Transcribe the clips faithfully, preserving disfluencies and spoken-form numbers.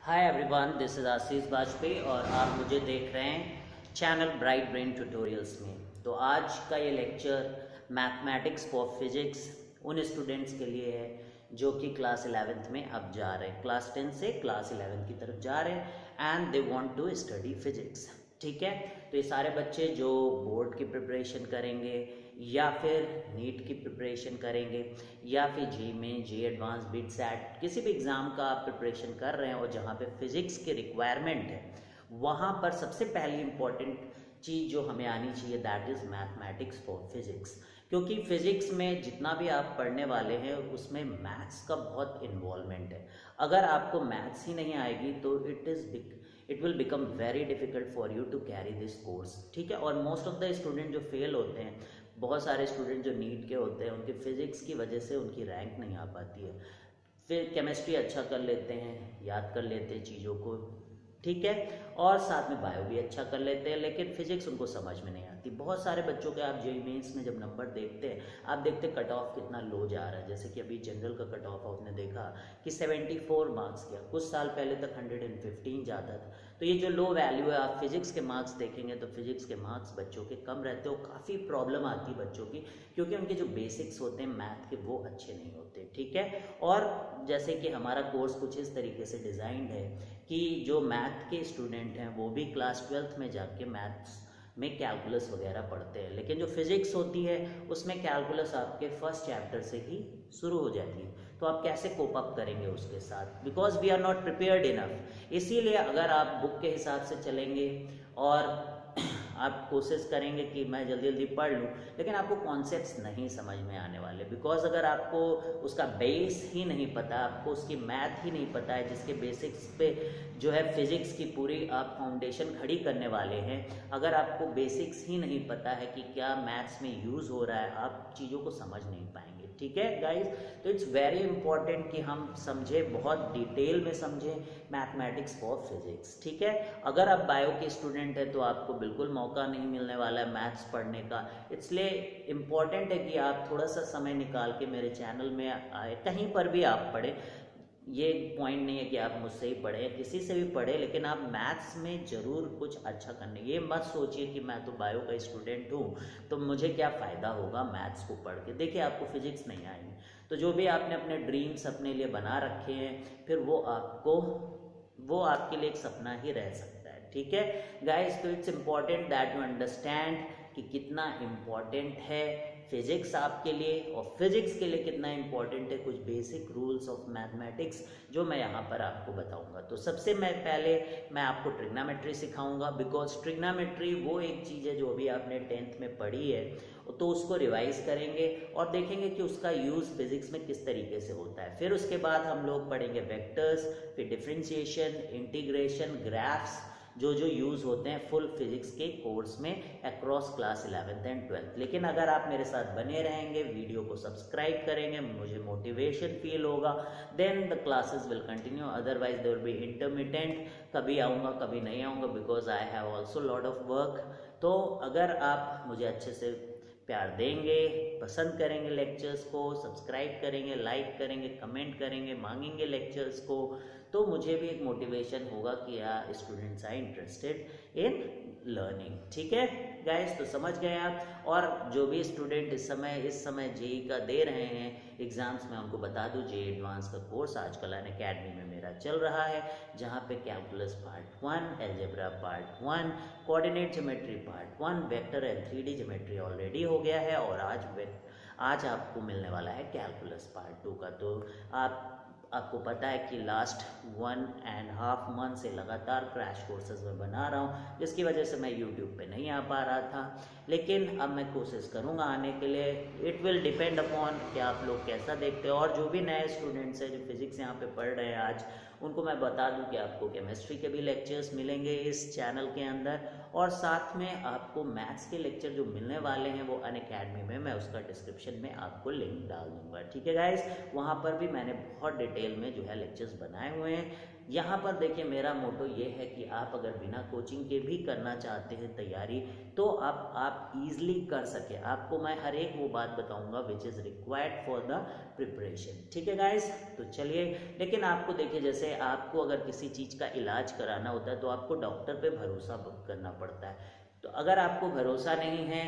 Hi everyone, this is Ashish Bajpai और आप मुझे देख रहे हैं चैनल ब्राइट ब्रेन ट्यूटोरियल्स में। तो आज का ये लेक्चर मैथमेटिक्स फॉर फिजिक्स उन स्टूडेंट्स के लिए है जो कि क्लास इलेवेंथ में अब जा रहे हैं, क्लास टेन से क्लास इलेवेंथ की तरफ जा रहे हैं and they want to study physics. ठीक है, तो ये सारे बच्चे जो बोर्ड की प्रिपरेशन करेंगे या फिर नीट की प्रिपरेशन करेंगे या फिर जी में जी एडवांस बिट सैट किसी भी एग्ज़ाम का आप प्रिपरेशन कर रहे हैं और जहाँ पे फिज़िक्स की रिक्वायरमेंट है, वहाँ पर सबसे पहली इम्पॉर्टेंट चीज़ जो हमें आनी चाहिए that is mathematics for physics. क्योंकि फिज़िक्स में जितना भी आप पढ़ने वाले हैं उसमें मैथ्स का बहुत इन्वॉल्वमेंट है। अगर आपको मैथ्स ही नहीं आएगी तो it is it will become very difficult for you to carry this course. ठीक है, और मोस्ट ऑफ द स्टूडेंट जो फेल होते हैं, बहुत सारे स्टूडेंट जो नीट के होते हैं, उनके फिज़िक्स की वजह से उनकी रैंक नहीं आ पाती है। फिर केमिस्ट्री अच्छा कर लेते हैं, याद कर लेते हैं चीज़ों को, ठीक है, और साथ में बायो भी अच्छा कर लेते हैं, लेकिन फिजिक्स उनको समझ में नहीं आती। बहुत सारे बच्चों के आप जेईई मेंस में जब नंबर देखते हैं, आप देखते कट ऑफ कितना लो जा रहा है। जैसे कि अभी जनरल का कट ऑफ आपने देखा कि चौहत्तर मार्क्स किया, कुछ साल पहले तक एक सौ पंद्रह जाता था। तो ये जो लो वैल्यू है, आप फिजिक्स के मार्क्स देखेंगे तो फिजिक्स के मार्क्स बच्चों के कम रहते हैं और काफ़ी प्रॉब्लम आती है बच्चों की, क्योंकि उनके जो बेसिक्स होते हैं मैथ के वो अच्छे नहीं होते। ठीक है, और जैसे कि हमारा कोर्स कुछ इस तरीके से डिज़ाइंड है कि जो मैथ के स्टूडेंट हैं वो भी क्लास ट्वेल्थ में जाके मैथ्स में कैलकुलस वगैरह पढ़ते हैं, लेकिन जो फिजिक्स होती है उसमें कैलकुलस आपके फर्स्ट चैप्टर से ही शुरू हो जाएगी। तो आप कैसे कोप अप करेंगे उसके साथ, because we are not prepared enough. इसीलिए अगर आप बुक के हिसाब से चलेंगे और आप कोशिश करेंगे कि मैं जल्दी जल्दी पढ़ लूँ, लेकिन आपको कॉन्सेप्ट्स नहीं समझ में आने वाले। बिकॉज अगर आपको उसका बेस ही नहीं पता, आपको उसकी मैथ ही नहीं पता है जिसके बेसिक्स पे जो है फिजिक्स की पूरी आप फाउंडेशन खड़ी करने वाले हैं, अगर आपको बेसिक्स ही नहीं पता है कि क्या मैथ्स में यूज़ हो रहा है, आप चीज़ों को समझ नहीं पाएंगे। ठीक है गाइज, तो इट्स वेरी इंपॉर्टेंट कि हम समझें, बहुत डिटेल में समझें मैथमेटिक्स फॉर फिजिक्स। ठीक है, अगर आप बायो के स्टूडेंट हैं तो आपको बिल्कुल मौका नहीं मिलने वाला है मैथ्स पढ़ने का, इसलिए इम्पॉर्टेंट है कि आप थोड़ा सा समय निकाल के मेरे चैनल में आए, कहीं पर भी आप पढ़ें। ये पॉइंट नहीं है कि आप मुझसे ही पढ़े, किसी से भी पढ़े, लेकिन आप मैथ्स में ज़रूर कुछ अच्छा करने। ये मत सोचिए कि मैं तो बायो का स्टूडेंट हूँ तो मुझे क्या फ़ायदा होगा मैथ्स को पढ़ के। देखिए, आपको फिजिक्स नहीं आएगी तो जो भी आपने अपने ड्रीम्स अपने लिए बना रखे हैं, फिर वो आपको वो आपके लिए एक सपना ही रह सकता है। ठीक है गाइस, तो it's important that you understand कि कितना इम्पॉर्टेंट है फिजिक्स आपके लिए, और फिजिक्स के लिए कितना इम्पॉर्टेंट है कुछ बेसिक रूल्स ऑफ मैथमेटिक्स जो मैं यहाँ पर आपको बताऊँगा। तो सबसे मैं पहले मैं आपको ट्रिग्नोमेट्री सिखाऊंगा, बिकॉज ट्रिग्नोमेट्री वो एक चीज़ है जो अभी आपने टेंथ में पढ़ी है, तो उसको रिवाइज करेंगे और देखेंगे कि उसका यूज़ फिजिक्स में किस तरीके से होता है। फिर उसके बाद हम लोग पढ़ेंगे वेक्टर्स, फिर डिफ्रेंशिएशन, इंटीग्रेशन, ग्राफ्स, जो जो यूज़ होते हैं फुल फिजिक्स के कोर्स में across class eleventh and twelfth. लेकिन अगर आप मेरे साथ बने रहेंगे, वीडियो को सब्सक्राइब करेंगे, मुझे मोटिवेशन फील होगा, then the classes will continue, otherwise they will be intermittent, कभी आऊँगा कभी नहीं आऊँगा, because I have also lot of work. तो अगर आप मुझे अच्छे से प्यार देंगे, पसंद करेंगे लेक्चर्स को, सब्सक्राइब करेंगे, लाइक करेंगे, कमेंट करेंगे, मांगेंगे लेक्चर्स को, तो मुझे भी एक मोटिवेशन होगा कि यार students are interested in learning. ठीक है गाइस, तो समझ गए आप। और जो भी स्टूडेंट इस समय इस समय जेई का दे रहे हैं एग्जाम्स में, उनको बता दूं जेई एडवांस का कोर्स आजकल अनअकैडमी में मेरा चल रहा है, जहाँ पे calculus part one, algebra part one, coordinate geometry part one, vector and three D geometry already हो गया है, और आज आज आपको मिलने वाला है कैलकुलस पार्ट टू का। तो आप आपको पता है कि last one and half month से लगातार क्रैश कोर्सेज में बना रहा हूँ, जिसकी वजह से मैं यूट्यूब पे नहीं आ पा रहा था, लेकिन अब मैं कोशिश करूँगा आने के लिए। इट विल डिपेंड अपॉन कि आप लोग कैसा देखते हो। और जो भी नए स्टूडेंट्स हैं जो फिज़िक्स यहाँ पे पढ़ रहे हैं आज, उनको मैं बता दूं कि आपको केमिस्ट्री के भी लेक्चर्स मिलेंगे इस चैनल के अंदर, और साथ में आपको मैथ्स के लेक्चर जो मिलने वाले हैं वो अनअकैडमी में, मैं उसका डिस्क्रिप्शन में आपको लिंक डाल दूंगा। ठीक है गाइस, वहाँ पर भी मैंने बहुत डिटेल में जो है लेक्चर्स बनाए हुए हैं यहाँ पर देखिए मेरा मोटो ये है कि आप अगर बिना कोचिंग के भी करना चाहते हैं तैयारी तो आप आप इजीली कर सके। आपको मैं हर एक वो बात बताऊंगा which is required for the preparation. ठीक है गाइस, तो चलिए, लेकिन आपको देखिए जैसे आपको अगर किसी चीज़ का इलाज कराना होता है तो आपको डॉक्टर पे भरोसा करना पड़ता है। तो अगर आपको भरोसा नहीं है,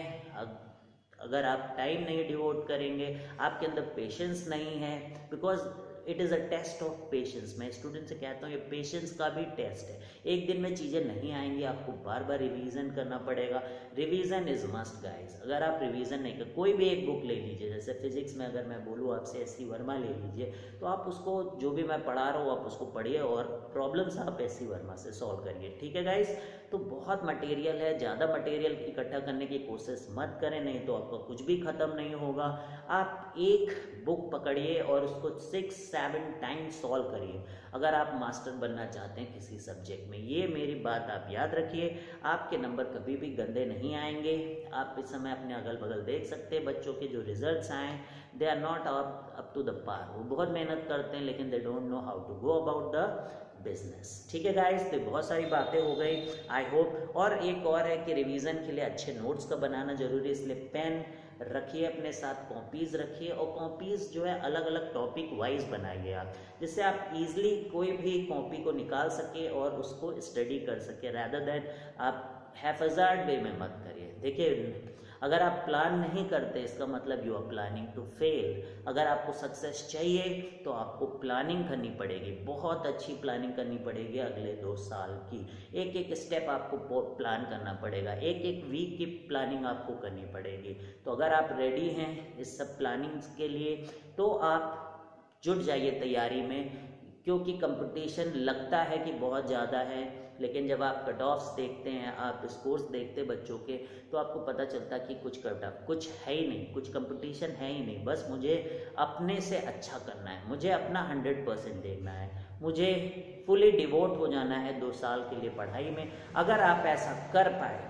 अगर आप टाइम नहीं डिवोट करेंगे, आपके अंदर पेशेंस नहीं है, because it is a test of patience. मैं स्टूडेंट से कहता हूँ ये पेशेंस का भी टेस्ट है। एक दिन में चीज़ें नहीं आएंगी, आपको बार बार रिवीजन करना पड़ेगा। Revision is must guys. अगर आप रिवीजन नहीं कर, कोई भी एक बुक ले लीजिए, जैसे फिजिक्स में अगर मैं बोलूँ आपसे एस सी वर्मा ले लीजिए, तो आप उसको जो भी मैं पढ़ा रहा हूँ आप उसको पढ़िए और प्रॉब्लम्स आप एस सी वर्मा से सॉल्व करिए। ठीक है गाइस, तो बहुत मटेरियल है, ज़्यादा मटेरियल इकट्ठा करने की कोशिश मत करें, नहीं तो आपका कुछ भी ख़त्म नहीं होगा। आप एक बुक पकड़िए और उसको सिक्स सेवन टाइम्स सॉल्व करिए अगर आप मास्टर बनना चाहते हैं किसी सब्जेक्ट में। ये मेरी बात आप याद रखिए, आपके नंबर कभी भी गंदे नहीं आएंगे। आप इस समय अपने अगल बगल देख सकते हैं बच्चों के जो रिजल्ट्स आए, they are not up to the par. वो बहुत मेहनत करते हैं लेकिन they don't know how to go about the business. ठीक है गाइस, तो बहुत सारी बातें हो गई आई होप। और एक और है कि रिवीजन के लिए अच्छे नोट्स का बनाना जरूरी है, इसलिए पेन रखिए अपने साथ, कॉपीज रखिए, और कॉपीज जो है अलग अलग टॉपिक वाइज बनाइए आप, जिससे आप इजीली कोई भी कॉपी को निकाल सके और उसको स्टडी कर सके, रैदर देन आप हैफजार्ड वे में मत करिए। देखिए अगर आप प्लान नहीं करते इसका मतलब you are planning to fail. अगर आपको सक्सेस चाहिए तो आपको प्लानिंग करनी पड़ेगी, बहुत अच्छी प्लानिंग करनी पड़ेगी अगले दो साल की। एक एक स्टेप आपको प्लान करना पड़ेगा, एक एक वीक की प्लानिंग आपको करनी पड़ेगी। तो अगर आप रेडी हैं इस सब प्लानिंग के लिए तो आप जुट जाइए तैयारी में, क्योंकि कंपटीशन लगता है कि बहुत ज़्यादा है, लेकिन जब आप कट ऑफ्स देखते हैं, आप स्कोर्स देखते हैं बच्चों के, तो आपको पता चलता है कि कुछ कट ऑफ कुछ है ही नहीं, कुछ कंपटीशन है ही नहीं। बस मुझे अपने से अच्छा करना है, मुझे अपना हंड्रेड परसेंट देना है, मुझे फुली डिवोट हो जाना है दो साल के लिए पढ़ाई में। अगर आप ऐसा कर पाए,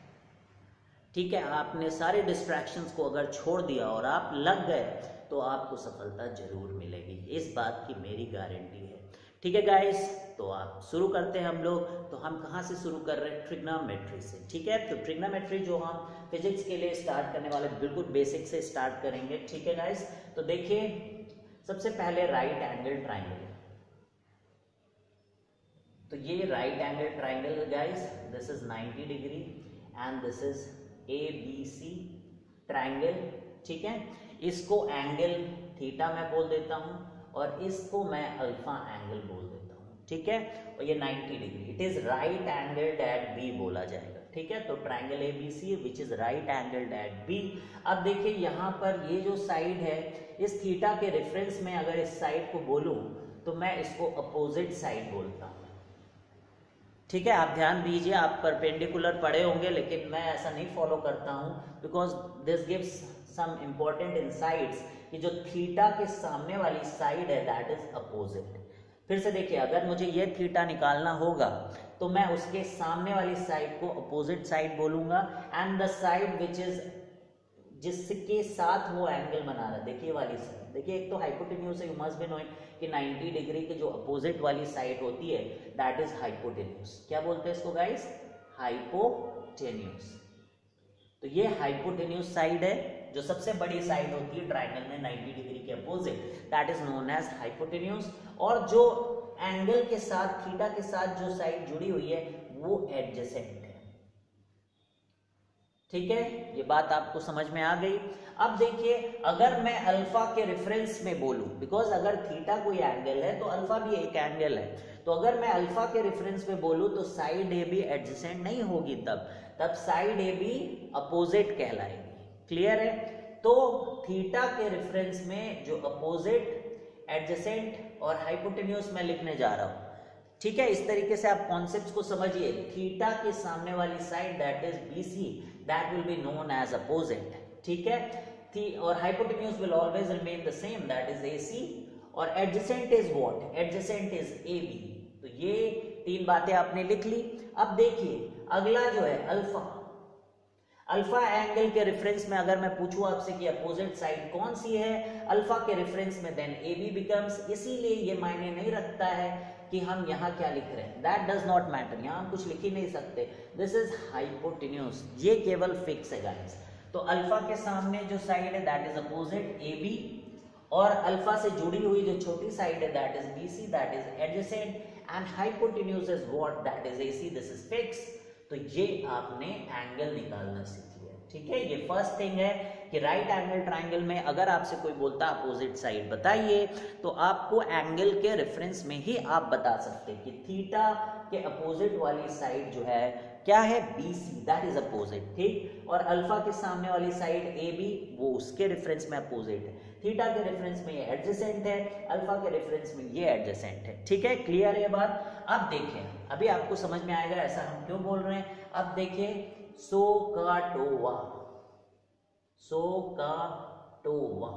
ठीक है, आपने सारे डिस्ट्रैक्शंस को अगर छोड़ दिया और आप लग गए तो आपको सफलता जरूर मिलेगी, इस बात की मेरी गारंटी है। ठीक है गाइस, तो आप शुरू करते हैं हम लोग। तो हम कहाँ से शुरू कर रहे हैं? ट्रिग्नोमेट्री से। ठीक है, तो ट्रिग्नोमेट्री जो हम फिजिक्स के लिए स्टार्ट करने वाले, बिल्कुल बेसिक से स्टार्ट करेंगे। ठीक है गाइस, तो देखिए सबसे पहले राइट एंगल ट्राइंगल। तो ये right angle triangle guys, this is ninety degree and this is A B C triangle. ठीक है, इसको एंगल थीटा मैं बोल देता हूं और इसको मैं अल्फा एंगल बोल देता हूं। ठीक है, और ये ninety degree, it is right angled at B बोला जाएगा। ठीक है, तो triangle A B C which is right angled at B. अब देखिए यहाँ पर ये जो साइड है, इस थीटा के रेफरेंस में अगर इस साइड को बोलूं तो मैं इसको अपोजिट साइड बोलता हूं। ठीक है, आप ध्यान दीजिए, आप परपेंडिकुलर पढ़े होंगे लेकिन मैं ऐसा नहीं फॉलो करता हूं, because this gives some important insights कि जो थीटा के सामने वाली साइड है दैट इज अपोजिट। फिर से देखिए, अगर मुझे ये थीटा निकालना होगा तो मैं उसके सामने वाली साइड को अपोजिट साइड बोलूंगा, and the side which is जिसके साथ वो एंगल बना रहा है, देखिए वाली साइड, देखिए एक तो हाइपोटेन्यूज है, यू मस्ट बी नोइंग कि नाइंटी डिग्री की जो अपोजिट वाली साइड होती है दैट इज हाइपोटेन्यूज। क्या बोलते हैं इसको गाइस? हाइपोटेन्यूज। तो ये हाइपोटेन्यूज साइड है, जो सबसे बड़ी साइड होती है ट्राइंगल में नाइंटी डिग्री के opposite, that is known as hypotenuse. और जो एंगल के साथ, थीटा के साथ जो साइड जुड़ी हुई है वो एडजेसेंट है। ठीक है, ये बात आपको समझ में आ गई। अब देखिए, अगर मैं अल्फा के रेफरेंस में बोलूं, बिकॉज अगर थीटा कोई एंगल है तो अल्फा भी एक एंगल है, तो अगर मैं अल्फा के रेफरेंस में बोलूं तो साइड ए बी एडजेसेंट नहीं होगी, तब तब साइड ए बी अपोजिट कहलाएगी। क्लियर है? तो थीटा के रेफरेंस में जो अपोजिट, एडजेसेंट और हाइपोटेन्यूज मैं लिखने जा रहा हूं। ठीक है, इस तरीके से आप कॉन्सेप्ट्स को समझिए। थीटा के सामने वाली side that is BC, that will be known as opposite. ठीक है, थी और hypotenuse will always remain the same, that is AC, और adjacent is what? Adjacent is AB. तो ये तीन बातें आपने लिख ली। अब देखिए अगला जो है अल्फा। अल्फा एंगल के रेफरेंस में अगर मैं पूछूं आपसे कि अपोजिट साइड कौन सी है, अल्फा के रेफरेंस में, देन ए बी बिकम्स, इसीलिए ये मायने नहीं रखता है कि हम यहाँ क्या लिख रहे हैं, दैट डज नॉट मैटर, यहाँ हम कुछ लिख ही नहीं सकते, दिस इज हाइपोटेन्यूज, ये केवल फिक्स है गाइस। तो अल्फा के सामने जो साइड है that is opposite A B, और अल्फा से जुड़ी हुई जो छोटी साइड है that is B C, that is adjacent, and hypotenuse is what, that is A C, this is fix. तो ये आपने एंगल निकालना सीख लिया, ठीक है। ये फर्स्ट थिंग है कि राइट एंगल ट्राइंगल में अगर आपसे कोई बोलता है अपोजिट साइड बताइए, तो आपको एंगल के रेफरेंस में ही आप बता सकते हैं कि थीटा के अपोजिट वाली साइड जो है क्या है, B C, that is opposite, ठीक। और अल्फा के सामने वाली साइड ए बी, वो उसके रेफरेंस में अपोजिट है, थीटा के रेफरेंस में ये एडजेसेंट है, अल्फा के रेफरेंस में ये एडजेसेंट है, ठीक है। क्लियर है बात। अब देखें, अभी आपको समझ में आएगा ऐसा हम क्यों बोल रहे हैं। अब देखिए सोकाटोवा, सोकाटोवा,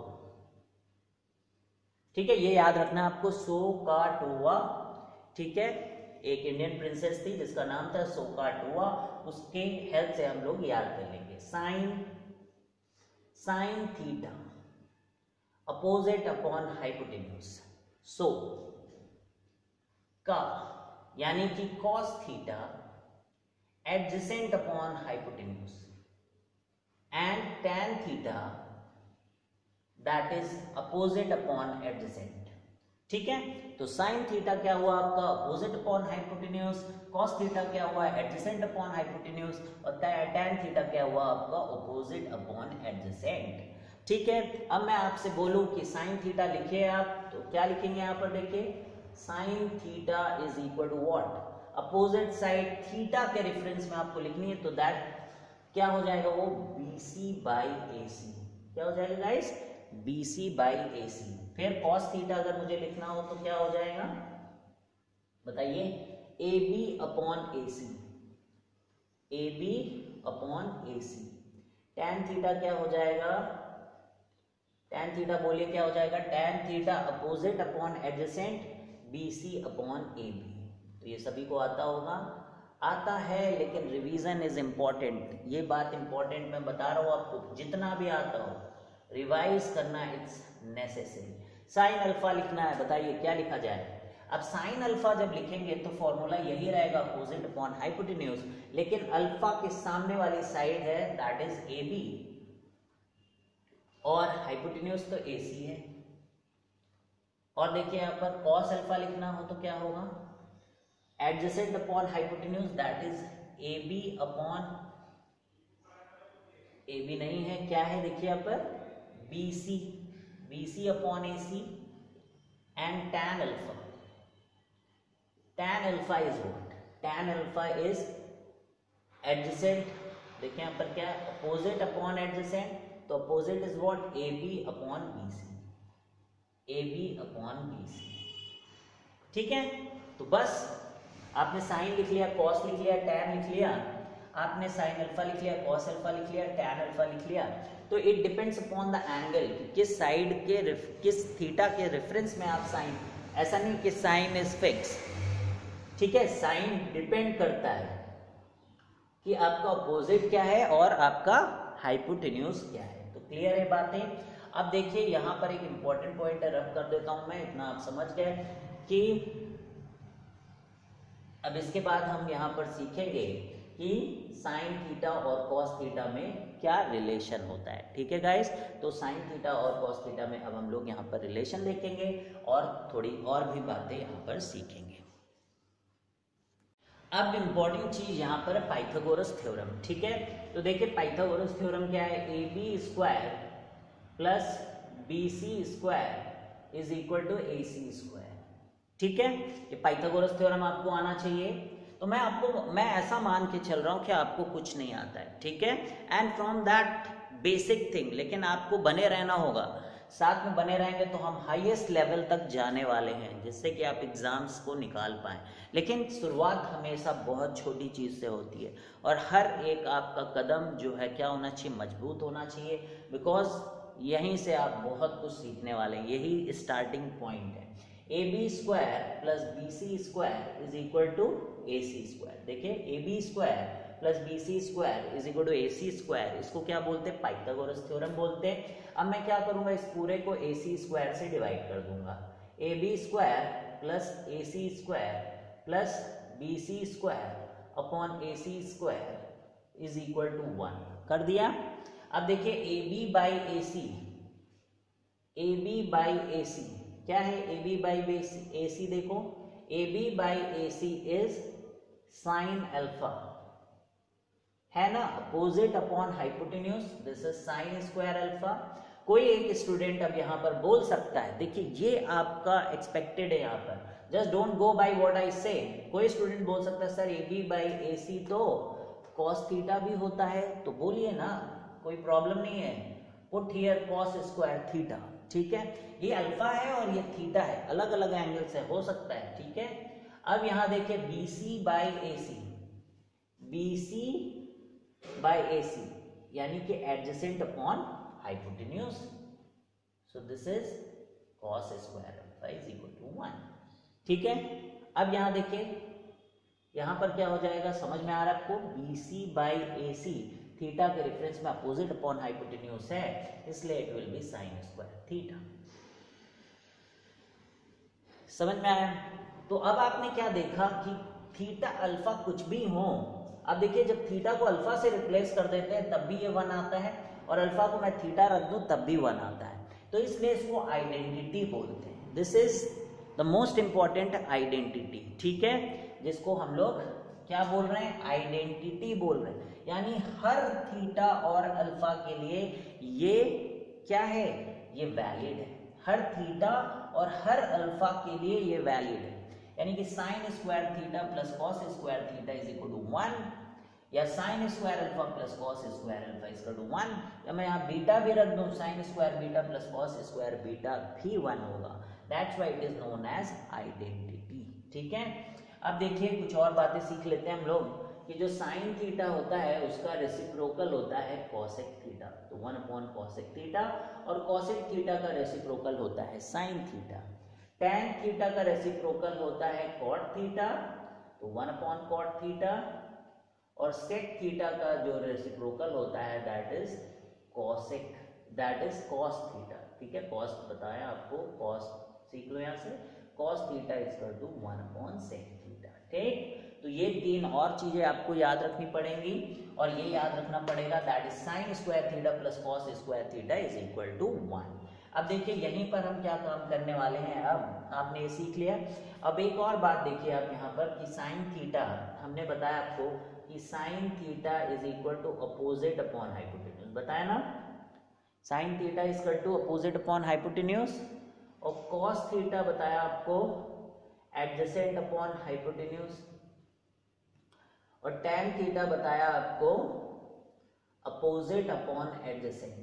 ठीक है, ये याद रखना आपको, सोकाटोवा, ठीक है। एक इंडियन प्रिंसेस थी जिसका नाम था सोकाटोवा, उसके हेल्प से हम लोग याद कर लेंगे। Sine sine theta opposite upon hypotenuse, so का यानी कि cos theta adjacent upon hypotenuse, and tan theta that is opposite upon adjacent, ठीक है। तो साइन थीटा क्या हुआ आपका, opposite upon hypotenuse, cos theta क्या हुआ, एडजेसेंट अपॉन हाइपोटेन्यूज, और टैन थीटा क्या हुआ आपका, अपोजिट अपॉन एडजेसेंट, ठीक है। अब मैं आपसे बोलूं कि साइन थीटा लिखिए आप, तो क्या लिखेंगे यहाँ पर, देखिए sine theta is equal to what, opposite side theta के रेफरेंस में आपको लिखनी है, तो दैट क्या हो जाएगा, वो B C by A C, क्या हो जाएगा guys, B C by A C. फिर कॉस थीटा अगर मुझे लिखना हो तो क्या हो जाएगा, बताइए, A B upon A C, A B upon A C. Tan theta क्या हो जाएगा, टैन थीटा बोलिए क्या हो जाएगा, tan theta opposite upon adjacent, B C upon A B. तो ये सभी को आता होगा, आता है, लेकिन रिवीजन इज इंपॉर्टेंट, ये बात इंपॉर्टेंट मैं बता रहा हूं आपको, जितना भी आता हो रिवाइज करना इट्स नेसेसरी। साइन अल्फा लिखना है, बताइए क्या लिखा जाए। अब साइन अल्फा जब लिखेंगे तो फॉर्मूला यही रहेगा, अपोजिट अपॉन हाइपोटेन्यूज, लेकिन अल्फा के सामने वाली साइड है दैट इज ए बी, और हाइपोटेन्यूज तो ए सी है। और देखिए यहाँ पर कॉस अल्फा लिखना हो तो क्या होगा, adjacent upon hypotenuse that is A B upon, A B नहीं है, क्या है देखिए यहाँ पर, B C, B C upon A C, and tan alpha, tan alpha is what, tan alpha is adjacent, देखिए यहाँ पर क्या, अपोजिट अपॉन एडजेसेंट, तो opposite is what, A B upon B C, A B upon B C, ठीक है। तो बस आपने साइन लिख लिया, कॉस लिख लिया, टैन लिख लिया, आपने साइन अल्फा लिख लिया, कॉस अल्फा लिख लिया, टैन अल्फा लिख लिया। तो it depends upon the angle, किस साइड के, किस थीटा के रेफरेंस में आप साइन, ऐसा नहीं कि साइन इज फिक्स, ठीक है, साइन डिपेंड करता है कि आपका अपोजिट क्या है और आपका हाइपोटेन्यूज क्या है। तो क्लियर है बातें। अब देखिए यहाँ पर एक इंपॉर्टेंट पॉइंट रख कर देता हूं मैं, इतना आप समझ गए कि अब इसके बाद हम यहाँ पर सीखेंगे कि साइन थीटा और कॉस थीटा में क्या रिलेशन होता है, ठीक है गाइस। तो साइन थीटा और कॉस थीटा में अब हम लोग यहाँ पर रिलेशन देखेंगे और थोड़ी और भी बातें यहाँ पर सीखेंगे। अब इम्पॉर्टेंट चीज यहाँ पर है पाइथागोरस थ्योरम, ठीक है। तो देखिए पाइथागोरस थ्योरम क्या है, A B square plus B C square is equal to A C square, ठीक है। ये पाइथागोरस थ्योरम आपको आना चाहिए। तो मैं आपको मैं ऐसा मान के चल रहा हूं कि आपको कुछ नहीं आता है, ठीक है, and from that basic thing, लेकिन आपको बने रहना होगा, साथ में बने रहेंगे तो हम हाईएस्ट लेवल तक जाने वाले हैं, जिससे कि आप एग्जाम्स को निकाल पाएं। लेकिन शुरुआत हमेशा बहुत छोटी चीज़ से होती है और हर एक आपका कदम जो है क्या होना चाहिए, मजबूत होना चाहिए, बिकॉज यहीं से आप बहुत कुछ सीखने वाले हैं, यही स्टार्टिंग पॉइंट है। A B square plus B C square is equal to A C square. देखिए A B square plus B C square is equal to A C square, इसको क्या बोलते हैं, पाइथागोरस थ्योरम बोलते हैं। अब मैं क्या करूंगा, इस पूरे को ए सी स्क्वायर से डिवाइड कर दूंगा। A B square plus A C square plus B C square upon A C square is equal to one कर दिया। अब देखिए A B by A C, A B by A C क्या है, A B by A C देखो, A B by A C is sine alpha है ना, opposite upon hypotenuse, this is sine square alpha. कोई एक student अब यहाँ पर बोल सकता है, देखिए ये आपका एक्सपेक्टेड है यहाँ पर, just don't go by what I say. कोई स्टूडेंट बोल सकता है sir A B by A C तो कॉस थीटा भी होता है, तो बोलिए ना, कोई प्रॉब्लम नहीं है, put here cos square theta, ठीक है। ये अल्फा है और ये थीटा है, अलग अलग एंगल से हो सकता है, ठीक है। अब यहाँ देखिए B C by A C, B C by A C यानी कि adjacent upon hypotenuse, so this is cos square alpha is equal to one, ठीक है। अब यहाँ देखिए यहाँ पर क्या हो जाएगा, समझ में आ रहा है आपको, B C by A C theta के रेफरेंस में अपोजिट अपॉन हाइपोटेन्यूज है, इसलिए it will be sine square theta. समझ में आया? तो अब आपने क्या देखा कि थीटा अल्फा कुछ भी हो, अब देखिए जब थीटा को अल्फा से रिप्लेस कर देते हैं तब भी ये वन आता है, और अल्फा को मैं थीटा रख दूं तब भी वन आता है, तो इसलिए इसको आइडेंटिटी बोलते हैं। This is the most important identity, ठीक है, जिसको हम लोग क्या बोल रहे हैं, आइडेंटिटी बोल रहे हैं। यानी हर थीटा और अल्फा के लिए ये क्या है, ये वैलिड है, हर थीटा और हर अल्फा के लिए ये वैलिड है। यानी कि sine square theta plus cos square theta is equal to one, या sine square alpha plus cos square alpha is equal to one, या मैं यहाँ बीटा भी रख दूं, sine square beta plus cos square beta भी वन होगा। That's why it is known as identity, ठीक है। अब देखिए कुछ और बातें सीख लेते हैं हम लोग, कि जो साइन थीटा होता है उसका रेसिप्रोकल होता है कॉसेक थीटा, तो वन अपॉन कॉसेक थीटा, और कॉसेक थीटा का रेसिप्रोकल होता है साइन थीटा। टैन थीटा का रेसिप्रोकल होता है कॉट थीटा, तो वन अपॉन कॉट थीटा, और सेक थीटा का जो रेसिप्रोकल होता है that is cosec, that is cos theta, ठीक है। कॉस बताया आपको, कॉस सीख लो यहाँ से, cos theta is equal to one upon sec theta, ठीक। तो ये तीन और चीजें आपको याद रखनी पड़ेंगी, और ये याद रखना पड़ेगा that is sine square theta plus cos square theta is equal to one. अब देखिए यहीं पर हम क्या काम करने वाले हैं, अब आपने ये सीख लिया। अब एक और बात देखिए आप यहाँ पर कि साइन थीटा, हमने बताया आपको कि sine theta is equal to opposite upon hypotenuse, बताया ना, sine theta is equal to opposite upon hypotenuse, और कॉस थीटा बताया आपको एडजेसेंट अपॉन हाइपोटेन्यूज, और टैन थीटा बताया आपको अपोजिट अपॉन एडजेसेंट।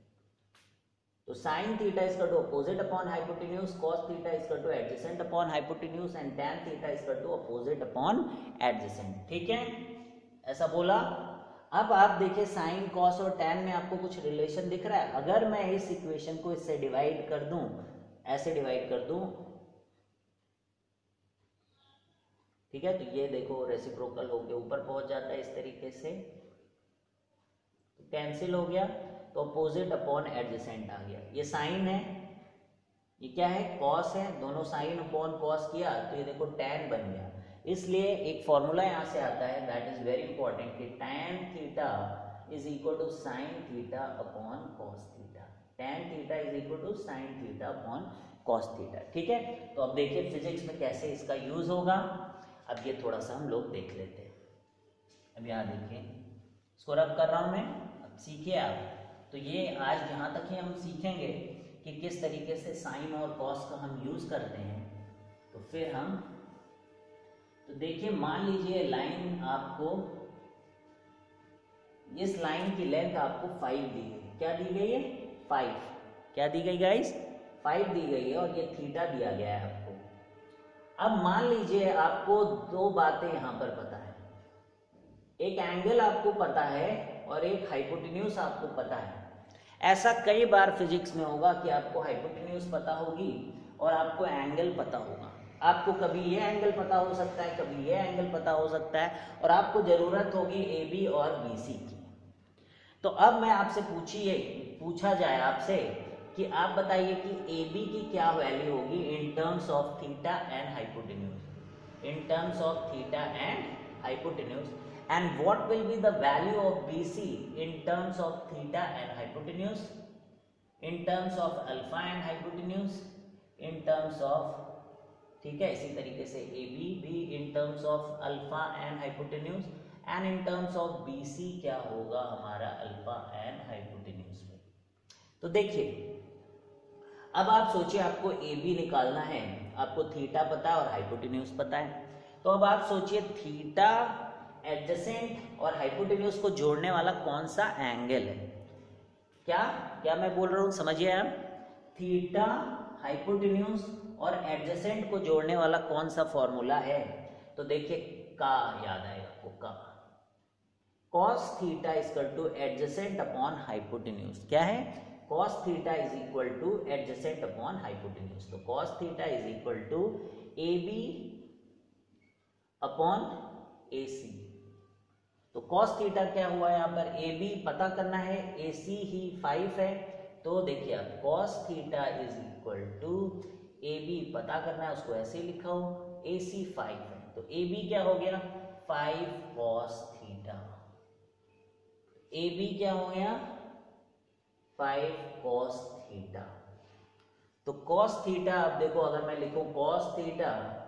तो sine theta is equal to opposite upon hypotenuse, cos theta is equal to adjacent upon hypotenuse, and tan theta is equal to opposite upon adjacent, ठीक है, ऐसा बोला। अब आप देखिए साइन कॉस और टैन में आपको कुछ रिलेशन दिख रहा है। अगर मैं इस इक्वेशन को इससे डिवाइड कर दूं, ऐसे डिवाइड कर दूं, ठीक है, तो ये देखो रेसिप्रोकल हो गया, ऊपर पहुंच जाता है इस तरीके से, तो कैंसिल हो गया, तो अपोजिट अपॉन एडजेसेंट आ गया। ये साइन है, ये क्या है, कॉस है, दोनों साइन अपॉन कॉस किया तो ये देखो टैन बन गया। इसलिए एक फॉर्मूला यहां से आता है दैट इज वेरी इंपॉर्टेंट कि tan theta is equal to sine theta upon cos theta, tan theta is equal to sine theta upon cos theta, ठीक है। तो अब देखिए फिजिक्स में कैसे इसका यूज होगा, अब ये थोड़ा सा हम लोग देख लेते हैं। अब यहाँ देखिए, इसको रब कर रहा हूं मैं, अब सीखिए आप। तो ये आज यहाँ तक ही हम सीखेंगे कि किस तरीके से साइन और कॉस का हम यूज करते हैं। तो फिर हम, तो देखिए मान लीजिए लाइन आपको, इस लाइन की लेंथ आपको फाइव दी गई, क्या दी गई है, फाइव, क्या दी गई गाइस, फाइव दी गई है, और ये थीटा दिया गया है आपको। अब मान लीजिए आपको दो बातें यहां पर पता है, एक एंगल आपको पता है और एक हाइपोटेन्यूज आपको पता है। ऐसा कई बार फिजिक्स में होगा कि आपको हाइपोटेन्यूज पता होगी और आपको एंगल पता होगा। आपको कभी ये एंगल पता हो सकता है, कभी ये एंगल पता हो सकता है, और आपको जरूरत होगी ए बी और बी सी की। तो अब मैं आपसे पूछिए, पूछा जाए आपसे कि आप बताइए कि ए बी की क्या वैल्यू होगी in terms of theta and hypotenuse, in terms of theta and hypotenuse, and what will be the value of B C in terms of theta and hypotenuse, in terms of alpha and hypotenuse, in terms of, ठीक है, इसी तरीके से A B भी in terms of alpha and hypotenuse, and in terms of B C क्या होगा हमारा alpha and hypotenuse में। तो देखिए अब आप सोचिए आपको ए बी निकालना है, आपको थीटा पता है और हाइपोटेन्यूज पता है, तो अब आप सोचिए थीटा एडजेसेंट और हाइपोटेन्यूज को जोड़ने वाला कौन सा एंगल है। क्या क्या मैं बोल रहा हूं, समझिए आप, थीटा हाइपोटेन्यूज और एडजेसेंट को जोड़ने वाला कौन सा फॉर्मूला है, तो देखिए का याद आएगा आपको, का cos theta is equal to adjacent upon hypotenuse, क्या है, cos theta is equal to adjacent upon hypotenuse, तो cos theta is equal to A B upon A C, तो cos थीटा क्या हुआ यहाँ पर, ए बी पता करना है, ए सी ही फाइव है, तो देखिए आप cos theta is equal to A B पता करना है, उसको ऐसे लिखा हो, ए सी फाइव है, तो ए बी क्या हो गया, five cos theta, A B क्या हो गया, फाइव cos थीटा, तो cos थीटा अब देखो अगर मैं लिखूं cos थीटा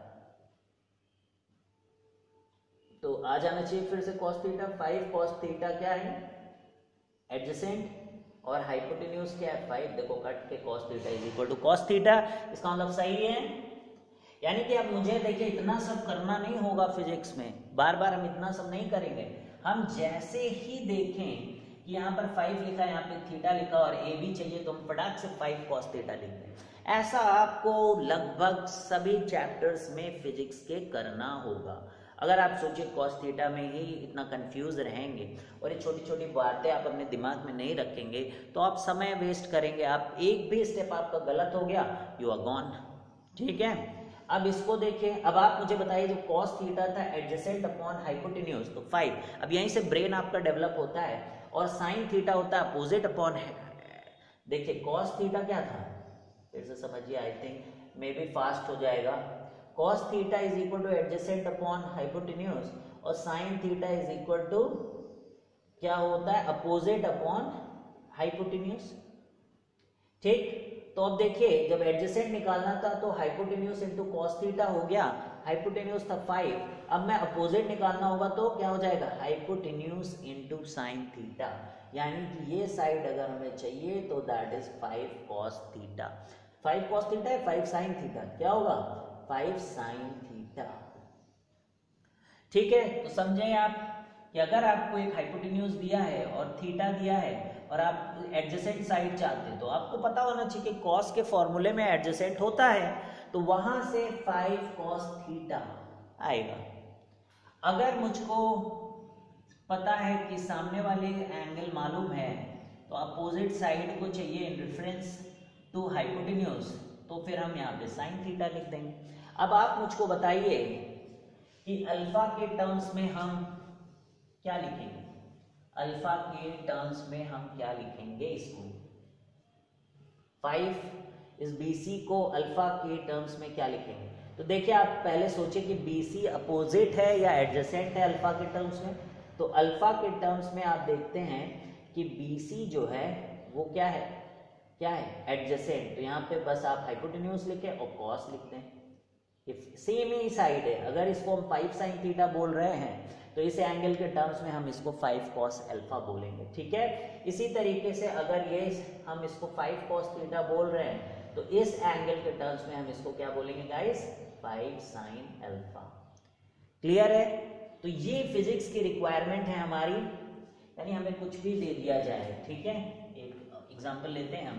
तो आ जाना चाहिए फिर से cos theta, five cos theta क्या है एडजेसेंट, और हाइपोटेन्यूज क्या है फाइव, देखो कट के cos theta is equal to cos theta, इसका मतलब सही है। यानी कि अब मुझे देखिए इतना सब करना नहीं होगा फिजिक्स में, बार बार हम इतना सब नहीं करेंगे, हम जैसे ही देखें कि यहाँ पर फाइव लिखा है, यहाँ पे थीटा लिखा और ए बी चाहिए, तो हम फटाक से फाइव cos थीटा लिख दें। ऐसा आपको लगभग सभी चैप्टर्स में फिजिक्स के करना होगा। अगर आप सोचिए cos थीटा में ही इतना कंफ्यूज रहेंगे और ये छोटी छोटी बातें आप अपने दिमाग में नहीं रखेंगे तो आप समय वेस्ट करेंगे, आप एक भी स्टेप आपका गलत हो गया यू आर गॉन, ठीक है। अब इसको देखिए, अब आप मुझे बताइए जो cos थीटा था एडजेसेंट अपॉन हाइपोटेन्यूज तो फाइव, अब यहीं से ब्रेन आपका डेवलप होता है, और साइन थीटा होता है अपोजिट अपॉन, देखिए cos थीटा क्या था, फिर से समझिए, I think maybe fast हो जाएगा, cos theta is equal to adjacent upon hypotenuse, और sine theta is equal to क्या होता है अपोजिट अपॉन हाइपोटेन्यूज, ठीक। तो अब देखिए जब एडजेसेंट निकालना था तो हाइपोटेन्यूज इंटू cos थीटा हो गया, हाइपोटेन्यूज था फाइव, अब मैं अपोजिट निकालना होगा तो क्या हो जाएगा हाइपोटेन्यूज इंटू साइन थीटा, यानी कि ये साइड अगर हमें चाहिए तो that is five cos theta, five cos theta है, फाइव साइन थीटा, क्या होगा फाइव साइन थीटा, ठीक है। तो समझे आप कि अगर आपको एक हाइपोटेन्यूज दिया है और थीटा दिया है और आप एडजेसेंट साइड चाहते हैं तो आपको पता होना चाहिए कि cos के फॉर्मूले में एडजेसेंट होता है, तो वहां से फाइव cos थीटा आएगा। अगर मुझको पता है कि सामने वाले एंगल मालूम है तो अपोजिट साइड को चाहिए इन रेफरेंस टू हाइपोटेन्यूज, तो फिर हम यहाँ पे साइन थीटा लिख देंगे। अब आप मुझको बताइए कि अल्फा के टर्म्स में हम क्या लिखेंगे, अल्फा के टर्म्स में हम क्या लिखेंगे, इसको फाइव इस बीसी को अल्फा के टर्म्स में क्या लिखेंगे, तो देखिए आप पहले सोचिए कि बीसी अपोजिट है या एडजेसेंट है अल्फा के टर्म्स में, तो अल्फा के टर्म्स में आप देखते हैं कि बीसी जो है वो क्या है, क्या है एडजेसेंट, तो यहाँ पे बस आप हाइपोटेन्यूज लिखे और cos लिखते हैं, सेम ही साइड है, अगर इसको हम फाइव साइन थीटा बोल रहे हैं तो इस एंगल के टर्म्स में हम इसको फाइव cos अल्फा बोलेंगे, ठीक है। इसी तरीके से अगर ये हम इसको फाइव cos थीटा बोल रहे हैं तो इस एंगल के टर्म्स में हम इसको क्या बोलेंगे guys, five sine alpha, clear है। तो ये फिजिक्स की रिक्वायरमेंट है हमारी, यानी हमें कुछ भी दे दिया जाए, ठीक है। एक एग्जांपल लेते हैं हम,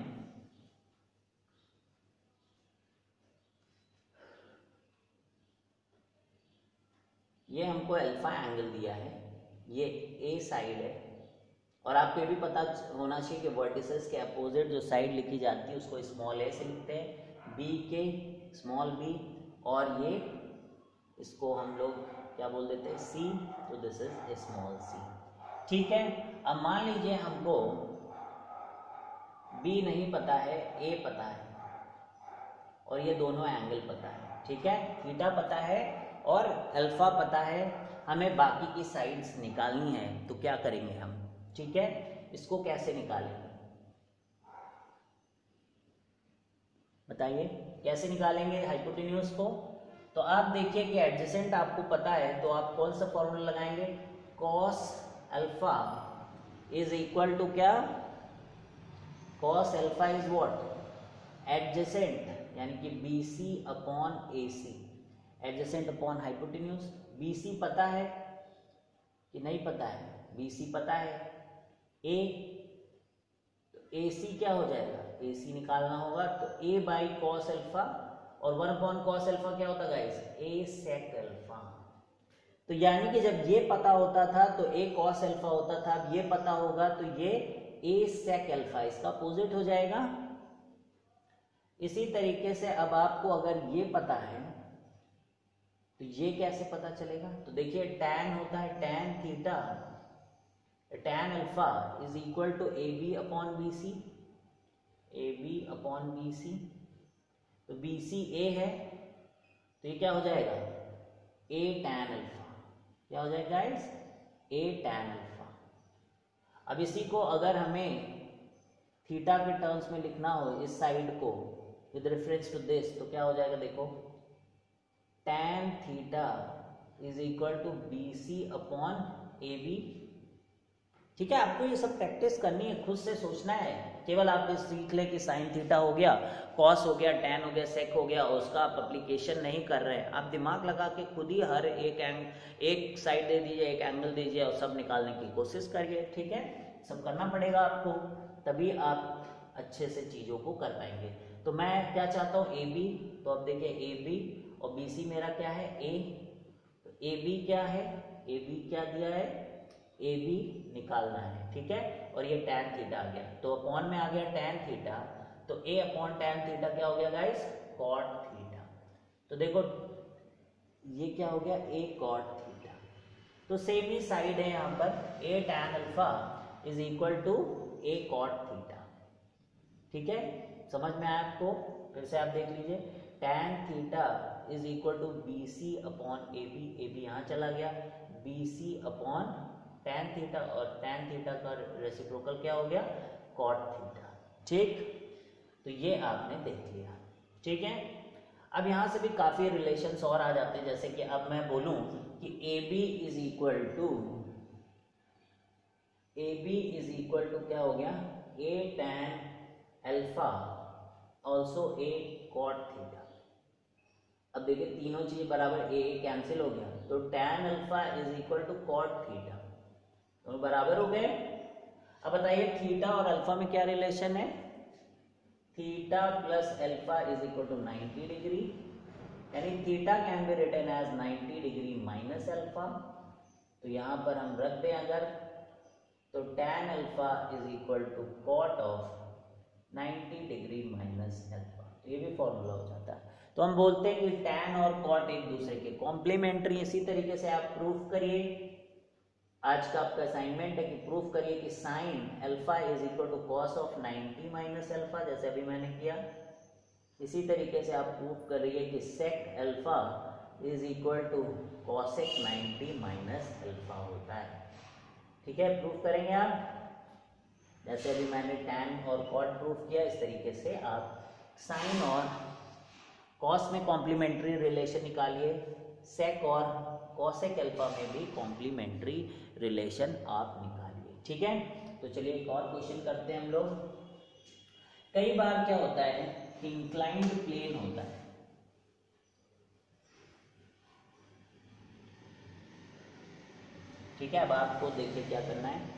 ये हमको अल्फा एंगल दिया है, ये ए साइड है, और आपको ये भी पता होना चाहिए कि वर्टिसेस के अपोजिट जो साइड लिखी जाती है उसको स्मॉल ए से लिखते हैं, बी के स्मॉल बी, और ये इसको हम लोग क्या बोल देते हैं सी, तो दिस इज स्मॉल सी, ठीक है। अब मान लीजिए हमको बी नहीं पता है, ए पता है, और ये दोनों एंगल पता है। ठीक है, थीटा पता है और अल्फा पता है, हमें बाकी की साइड्स निकालनी है। तो क्या करेंगे हम? ठीक है, इसको कैसे निकालेंगे बताइए, कैसे निकालेंगे हाइपोटेन्यूज को? तो आप देखिए कि एडजेसेंट आपको पता है, तो आप कौन सा फॉर्मूला लगाएंगे? Cos alpha is equal to क्या? Cos alpha is what? Adjacent, यानी कि B C upon A C, adjacent upon hypotenuse. B C पता है कि नहीं पता है? बी सी पता है। ए, तो ए सी क्या हो जाएगा? ए सी निकालना होगा, तो ए बाई कॉस अल्फा, और वन अपॉन कॉस अल्फा क्या होता है गाइस? ए सेक अल्फा। तो यानी कि जब ये पता होता था तो ए कॉस अल्फा होता था, अब ये पता होगा तो ये ए सेक अल्फा, इसका अपोजिट हो जाएगा। इसी तरीके से अब आपको अगर ये पता है तो ये कैसे पता चलेगा? तो देखिए टैन होता है, tan theta, tan alpha is equal to A B upon B C, A B upon B C. तो बी सी ए है, तो ये क्या हो जाएगा? A tan alpha. क्या हो जाएगा गाइस? ए टैन अल्फा। अब इसी को अगर हमें थीटा के टर्म्स में लिखना हो, इस साइड को विद रेफरेंस टू दिस, तो क्या हो जाएगा? देखो tan theta is equal to B C upon A B. ठीक है, आपको ये सब प्रैक्टिस करनी है, खुद से सोचना है। केवल आप ये सीख ले कि साइन थीटा हो गया, कॉस हो गया, टैन हो गया, सेक हो गया, और उसका आप अप्लीकेशन नहीं कर रहे हैं। आप दिमाग लगा के खुद ही हर एक एंग एक साइड दे दीजिए, एक एंगल दीजिए, और सब निकालने की कोशिश करिए। ठीक है, सब करना पड़ेगा आपको, तभी आप अच्छे से चीज़ों को कर पाएंगे। तो मैं क्या चाहता हूँ? ए बी, तो अब देखिए ए बी और बी सी मेरा क्या है? ए। तो ए बी क्या है? ए बी क्या दिया है? ए बी निकालना है। ठीक है, और ये टैन थीटा आ गया, तो अपॉन में आ गया टैन थीटा, तो ए अपॉन टैन थीटा क्या हो गया गाइस? Cot theta. तो देखो ये क्या हो गया? A cot theta. तो सेम ही साइड है यहाँ पर, a tan alpha is equal to a cot theta. ठीक है, समझ में आया आपको? फिर से आप देख लीजिए, tan theta is equal to B C upon A B, A B यहाँ चला गया, B C upon tan theta, और टैन थीटा का रेसिप्रोकल क्या हो गया? Cot theta. ठीक, तो ये आपने देख लिया। ठीक है, अब यहाँ से भी काफ़ी रिलेशंस और आ जाते हैं, जैसे कि अब मैं बोलूँ कि A B is equal to A B is equal to क्या हो गया? A tan alpha also a cot theta. अब देखिए तीनों चीज बराबर, ए ए कैंसिल हो गया, तो tan alpha is equal to cot theta, दोनों बराबर हो गए। अब बताइए थीटा और अल्फा में क्या रिलेशन है? Theta plus alpha is equal to ninety degree, यानी theta can be written as ninety degree minus alpha. तो यहाँ पर हम रख दें अगर, तो tan alpha is equal to cot of ninety degree minus alpha. तो ये भी फॉर्मूला हो जाता है। तो हम बोलते हैं कि टैन और कॉट एक दूसरे के कॉम्प्लीमेंट्री। इसी तरीके से आप प्रूफ करिए, आज का आपका असाइनमेंट है कि प्रूफ करिए कि sine alpha is equal to cos of ninety minus alpha, जैसे अभी मैंने किया। इसी तरीके से आप प्रूफ करिए कि sec alpha is equal to cosec ninety minus alpha होता है। ठीक है, प्रूफ करेंगे आप, जैसे अभी मैंने टैन और कॉट प्रूफ किया, इस तरीके से आप साइन और कॉस में कॉम्प्लीमेंट्री रिलेशन निकालिए, सेक और कॉसेक अल्फा में भी कॉम्प्लीमेंट्री रिलेशन आप निकालिए। ठीक है, तो चलिए एक और क्वेश्चन करते हैं हम लोग। कई बार क्या होता है कि इंक्लाइंड प्लेन होता है, ठीक है। अब आपको देखिए क्या करना है,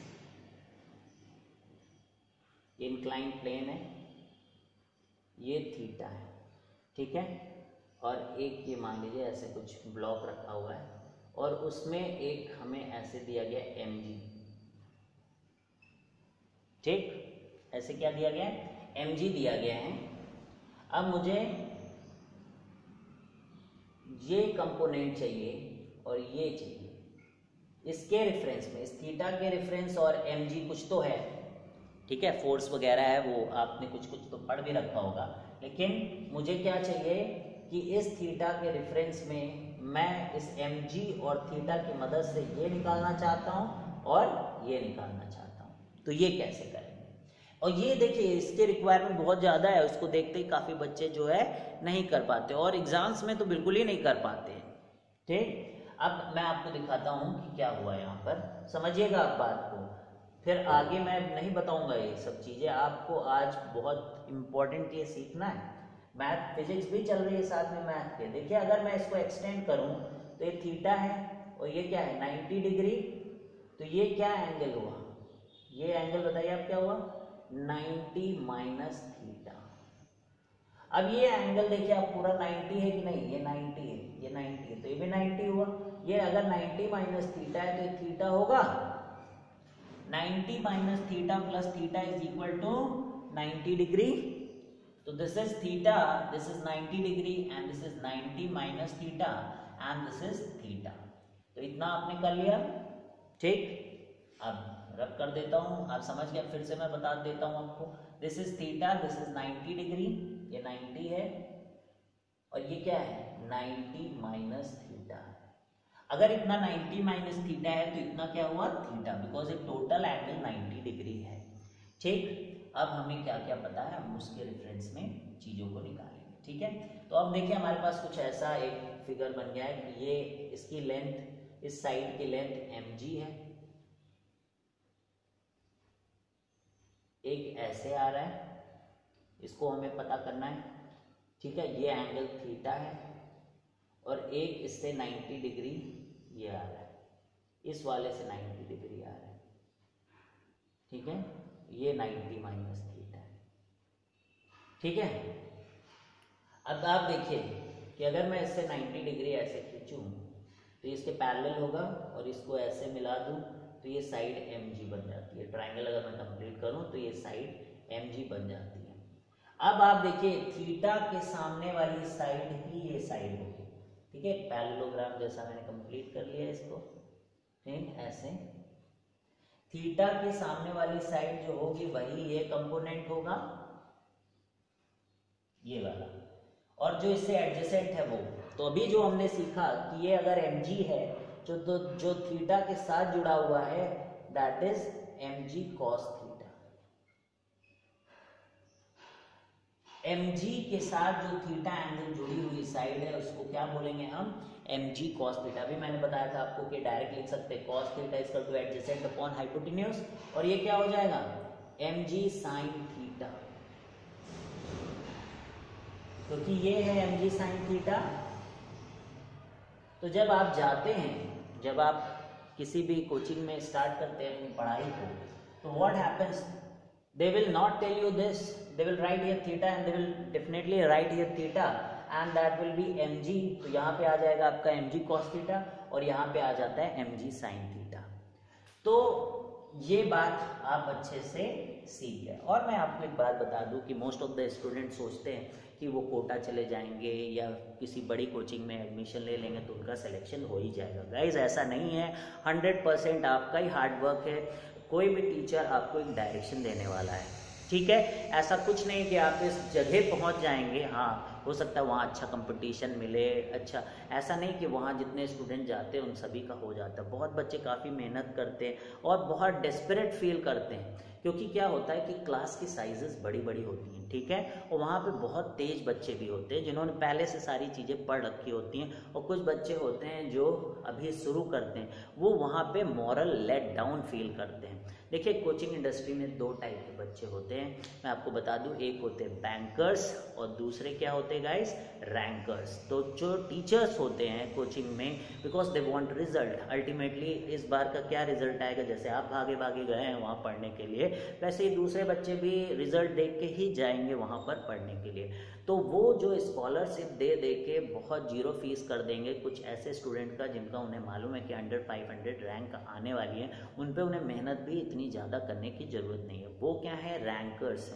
इंक्लाइंड प्लेन है, ये थीटा है, ठीक है, और एक ये मान लीजिए ऐसे कुछ ब्लॉक रखा हुआ है, और उसमें एक हमें ऐसे दिया गया एम जी, ठीक, ऐसे क्या दिया गया एम जी दिया गया है। अब मुझे ये कंपोनेंट चाहिए और ये चाहिए, इसके रेफरेंस में, इस थीटा के रेफरेंस और एम जी कुछ तो है, ठीक है, फोर्स वगैरह है वो आपने कुछ कुछ तो पढ़ भी रखा होगा, लेकिन मुझे क्या चाहिए कि इस थीटा के रेफरेंस में मैं इस एम जी और थीटा की मदद से ये निकालना चाहता हूँ और ये निकालना चाहता हूँ। तो ये कैसे करेंगे? और ये देखिए इसके रिक्वायरमेंट बहुत ज़्यादा है, उसको देखते ही काफ़ी बच्चे जो है नहीं कर पाते और एग्जाम्स में तो बिल्कुल ही नहीं कर पाते। ठीक, अब मैं आपको दिखाता हूँ कि क्या हुआ यहाँ पर, समझिएगा आप बात को, फिर आगे मैं नहीं बताऊँगा ये सब चीज़ें। आपको आज बहुत इम्पोर्टेंट ये सीखना है, मैथ फिजिक्स भी चल रही है साथ में मैथ के। देखिए अगर मैं इसको एक्सटेंड करूँ तो ये थीटा है और ये क्या है नाइन्टी डिग्री, तो ये क्या एंगल हुआ, ये एंगल बताइए आप क्या हुआ, नाइन्टी माइनस थीटा। अब ये एंगल देखिए आप पूरा नाइन्टी है कि नहीं, ये नाइन्टी है, ये नाइन्टी है, तो ये भी नाइन्टी हुआ। ये अगर नाइन्टी माइनस थीटा है तो ये थीटा होगा, ninety minus theta plus theta is equal to ninety degree. तो this is theta, this is ninety degree and this is ninety minus theta and this is theta. तो इतना आपने कर लिया। ठीक, अब रब कर देता हूँ, आप समझ गए, फिर से मैं बता देता हूँ आपको। This is theta, this is ninety degree, ये नाइन्टी है और ये क्या है नाइन्टी माइनस थीटा। अगर इतना नाइन्टी माइनस थीटा है तो इतना क्या हुआ थीटा, बिकॉज ये टोटल एंगल नाइन्टी डिग्री है। ठीक, अब हमें क्या क्या पता है हम उसके रेफरेंस में चीज़ों को निकालेंगे। ठीक है, तो अब देखिए हमारे पास कुछ ऐसा एक फिगर बन गया है कि ये इसकी लेंथ, इस साइड की लेंथ एम जी है, एक ऐसे आ रहा है, इसको हमें पता करना है। ठीक है, ये एंगल थीटा है और एक इससे नाइन्टी डिग्री ये आ रहा है, इस वाले से नाइन्टी डिग्री आ रहा है। ठीक है, ये नाइन्टी माइनस थीटा है। ठीक है, अब आप देखिए कि अगर मैं इससे नाइन्टी डिग्री ऐसे खींचूं तो इसके पैरेलल होगा और इसको ऐसे मिला दूं तो ये साइड एम जी बन जाती है। ट्राइंगल अगर मैं कंप्लीट करूं तो ये साइड एम जी बन जाती है। अब आप देखिए थीटा के सामने वाली साइड ही ये साइड होगी। ठीक है, पैरेललोग्राम जैसा मैंने कंप्लीट कर लिया इसको। ठीक, ऐसे थीटा के सामने वाली साइड जो होगी वही ये कंपोनेंट होगा, ये वाला, और जो इससे एडजेसेंट है वो। तो अभी जो हमने सीखा कि ये अगर mg है जो तो जो थीटा के साथ जुड़ा हुआ है that is mg cos theta. mg के साथ जो थीटा एंगल जुड़ी हुई साइड है उसको क्या बोलेंगे हम, mg cos थीटा। अभी मैंने बताया था आपको कि डायरेक्ट लिख सकते हैं cos theta is equal to adjacent upon hypotenuse, और ये क्या हो जाएगा mg sin थीटा, क्योंकि ये है mg sin थीटा। तो जब आप जाते हैं, जब आप किसी भी कोचिंग में स्टार्ट करते हैं अपनी पढ़ाई को, तो what happens, they will not tell you this, they will write here theta and they will definitely write here theta and that will be mg। तो यहाँ पे आ जाएगा आपका mg cos थीटा और यहाँ पे आ जाता है mg sin थीटा। तो ये बात आप अच्छे से सीख गए। और मैं आपको एक बात बता दूं कि मोस्ट ऑफ द स्टूडेंट सोचते हैं कि वो कोटा चले जाएंगे या किसी बड़ी कोचिंग में एडमिशन ले लेंगे तो उनका सिलेक्शन हो ही जाएगा। गाइज ऐसा नहीं है, हंड्रेड परसेंट आपका ही हार्डवर्क है। कोई भी टीचर आपको एक डायरेक्शन देने वाला है। ठीक है, ऐसा कुछ नहीं कि आप इस जगह पहुंच जाएंगे, हाँ हो सकता है वहाँ अच्छा कंपटीशन मिले, अच्छा ऐसा नहीं कि वहाँ जितने स्टूडेंट जाते हैं उन सभी का हो जाता है। बहुत बच्चे काफ़ी मेहनत करते हैं और बहुत डेस्परेट फील करते हैं, क्योंकि क्या होता है कि क्लास की साइजेस बड़ी बड़ी होती हैं। ठीक है, और वहाँ पे बहुत तेज बच्चे भी होते हैं जिन्होंने पहले से सारी चीज़ें पढ़ रखी होती हैं, और कुछ बच्चे होते हैं जो अभी शुरू करते हैं, वो वहाँ पे मॉरल लेट डाउन फील करते हैं। देखिए कोचिंग इंडस्ट्री में दो टाइप के बच्चे होते हैं, मैं आपको बता दूं, एक होते हैं बैंकर्स और दूसरे क्या होते हैं गाइस, रैंकर्स। तो जो टीचर्स होते हैं कोचिंग में, because they want result, ultimately इस बार का क्या रिजल्ट आएगा, जैसे आप भागे भागे गए हैं वहाँ पढ़ने के लिए, वैसे ही दूसरे बच्चे भी रिजल्ट देख के ही जाएंगे वहाँ पर पढ़ने के लिए। तो वो जो स्कॉलरशिप दे दे के बहुत जीरो फीस कर देंगे कुछ ऐसे स्टूडेंट का जिनका उन्हें मालूम है कि अंडर फाइव हंड्रेड रैंक आने वाली है, उन पे उन्हें मेहनत भी इतनी ज़्यादा करने की ज़रूरत नहीं है। वो क्या है, रैंकर्स हैं।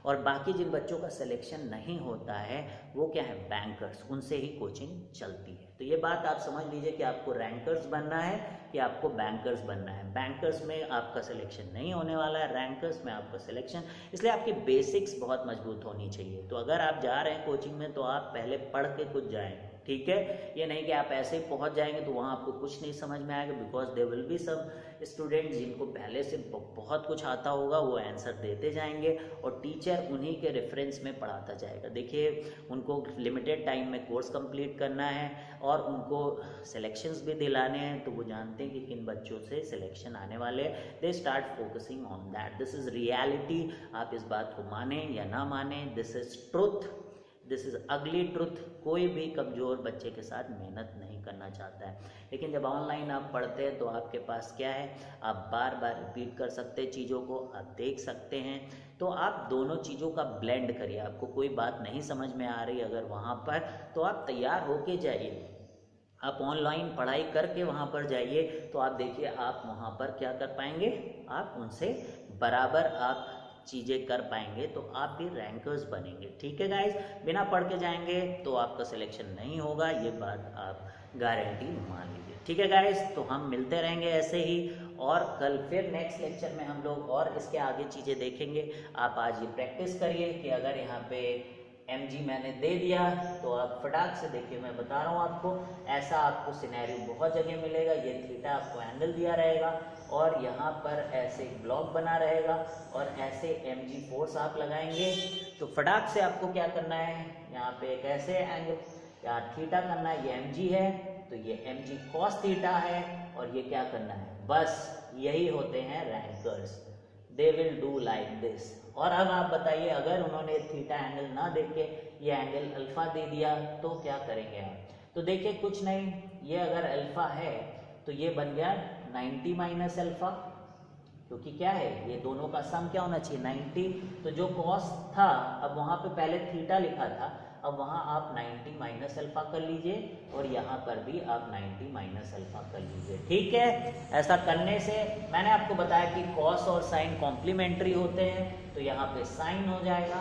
और बाकी जिन बच्चों का सिलेक्शन नहीं होता है वो क्या है, बैंकर्स, उनसे ही कोचिंग चलती है। तो ये बात आप समझ लीजिए कि आपको रैंकर्स बनना है कि आपको बैंकर्स बनना है। बैंकर्स में आपका सिलेक्शन नहीं होने वाला है, रैंकर्स में आपका सिलेक्शन, इसलिए आपकी बेसिक्स बहुत मजबूत होनी चाहिए। तो अगर आप जा रहे हैं कोचिंग में तो आप पहले पढ़ के कुछ जाएँ, ठीक है। ये नहीं कि आप ऐसे ही पहुंच जाएंगे तो वहाँ आपको कुछ नहीं समझ में आएगा, because they will be some student जिनको पहले से बहुत कुछ आता होगा, वो आंसर देते जाएंगे और टीचर उन्हीं के रेफरेंस में पढ़ाता जाएगा। देखिए उनको लिमिटेड टाइम में कोर्स कंप्लीट करना है और उनको सिलेक्शंस भी दिलाने हैं, तो वो जानते हैं कि किन बच्चों से सिलेक्शन आने वाले, they start focusing on that. This is reality, आप इस बात को माने या ना माने, this is truth, this is ugly truth. कोई भी कमज़ोर बच्चे के साथ मेहनत नहीं करना चाहता है, लेकिन जब ऑनलाइन आप पढ़ते हैं तो आपके पास क्या है, आप बार बार रिपीट कर सकते हैं चीज़ों को, आप देख सकते हैं। तो आप दोनों चीज़ों का ब्लेंड करिए। आपको कोई बात नहीं समझ में आ रही अगर वहाँ पर, तो आप तैयार होके जाइए। आप ऑनलाइन पढ़ाई करके वहाँ पर जाइए तो आप देखिए आप वहाँ पर क्या कर पाएंगे, आप उनसे बराबर आप चीज़ें कर पाएंगे, तो आप भी रैंकर्स बनेंगे। ठीक है गाइज, बिना पढ़ के जाएंगे तो आपका सिलेक्शन नहीं होगा, ये बात आप गारंटी मान लीजिए। ठीक है गाइज, तो हम मिलते रहेंगे ऐसे ही, और कल फिर नेक्स्ट लेक्चर में हम लोग और इसके आगे चीज़ें देखेंगे। आप आज ये प्रैक्टिस करिए कि अगर यहाँ पे एम जी मैंने दे दिया तो आप फटाक से देखिए, मैं बता रहा हूँ आपको, ऐसा आपको सिनेरियो बहुत जगह मिलेगा। ये थीटा आपको एंगल दिया रहेगा और यहाँ पर ऐसे ब्लॉक बना रहेगा और ऐसे एम जी फोर्स आप लगाएंगे, तो फटाक से आपको क्या करना है, यहाँ पे एक ऐसे एंगल, यहाँ थीटा करना है, ये एम जी है तो ये एम जी कॉस थीटा है, और ये क्या करना है, बस यही होते हैं rankers, they will do like this. और अब आप बताइए, अगर उन्होंने थीटा एंगल ना देके ये एंगल अल्फा दे दिया तो क्या करेंगे आप? तो देखिए कुछ नहीं, ये अगर अल्फा है तो ये बन गया नाइन्टी माइनस अल्फा, क्योंकि क्या है, ये दोनों का सम क्या होना चाहिए, नाइन्टी। तो जो कॉस था, अब वहां पे पहले थीटा लिखा था, अब वहां आप नाइन्टी माइनस अल्फा कर लीजिए और यहाँ पर भी आप नाइन्टी माइनस अल्फा कर लीजिए। ठीक है, ऐसा करने से मैंने आपको बताया कि कॉस और साइन कॉम्प्लीमेंट्री होते हैं, तो यहाँ पे साइन हो जाएगा।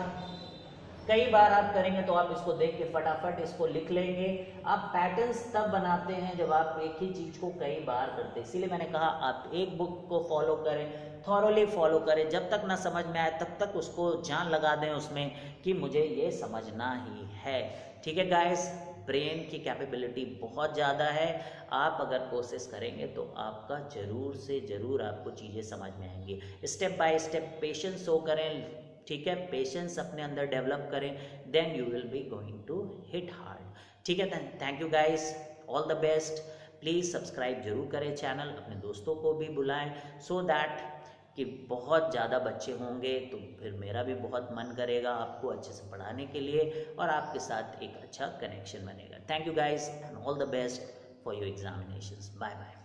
कई बार आप करेंगे तो आप इसको देख के फटाफट इसको लिख लेंगे। आप पैटर्न्स तब बनाते हैं जब आप एक ही चीज को कई बार करते हैं, इसीलिए मैंने कहा आप एक बुक को फॉलो करें, थॉरोली फॉलो करें, जब तक ना समझ में आए तब तक उसको जान लगा दें उसमें कि मुझे ये समझना ही है। ठीक है गाइस, ब्रेन की कैपेबिलिटी बहुत ज़्यादा है, आप अगर कोशिश करेंगे तो आपका ज़रूर से ज़रूर आपको चीज़ें समझ में आएंगी। Step by step patience show करें, ठीक है, पेशेंस अपने अंदर डेवलप करें, then you will be going to hit hard. ठीक है, thank you guys, all the best. Please subscribe जरूर करें चैनल, अपने दोस्तों को भी बुलाएं, सो दैट कि बहुत ज़्यादा बच्चे होंगे तो फिर मेरा भी बहुत मन करेगा आपको अच्छे से पढ़ाने के लिए और आपके साथ एक अच्छा कनेक्शन बनेगा। Thank you guys and all the best for your examinations. Bye bye.